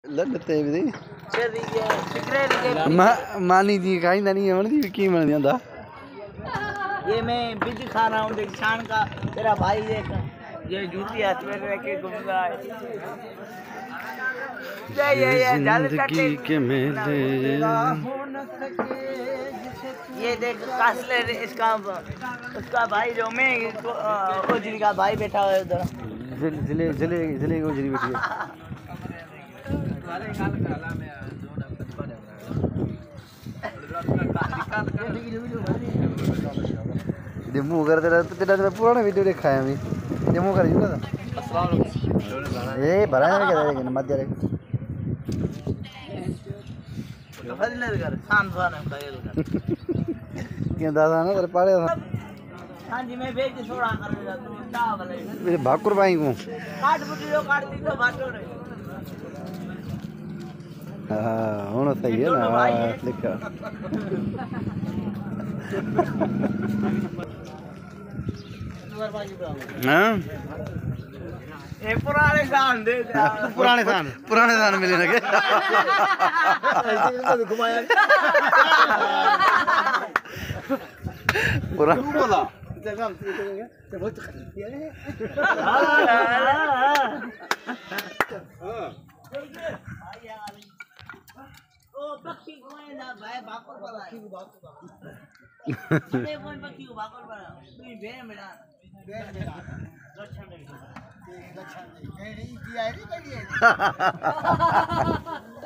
लड़ते भी चली ये सिगरेट के मानी जी खाइंदा नहीं है मन जी की मन जांदा ये मैं बिज खा रहा हूँ देख शान का तेरा भाई देख ये जूती हाथ में लेके घूम रहा है ये जल कटे के मेले ये देख कासले इसका उसका भाई जो मैं ओजरी का भाई बैठा हुआ है उधर जिले को जरी बैठी है डेमो कर तेरा मैं पुराना वीडियो देखा है मैं डेमो कर जुड़ा था ए भरा है क्या लेकिन मत दे तो फजले कर शान शान है खायल कर क्या दादा ना तेरे पाड़े हां जी मैं भेज छोड़ा कर तू ता वाले मेरे भाकुर भाई को काट बुटी जो काटती तो बाटो रे हां होना सही है ना लिखा हां ये पुराने शान दे पुराने शान मिले ना के ऐसे घुमाया पुराना बोला जगह से बहुत खरीदी है ओ पक्षी कोई ना भाई भाकुर वाला है अरे कोई पक्षी को भाकुर वाला तू बे मेरा लक्षण नहीं कहीं नहीं किया है नहीं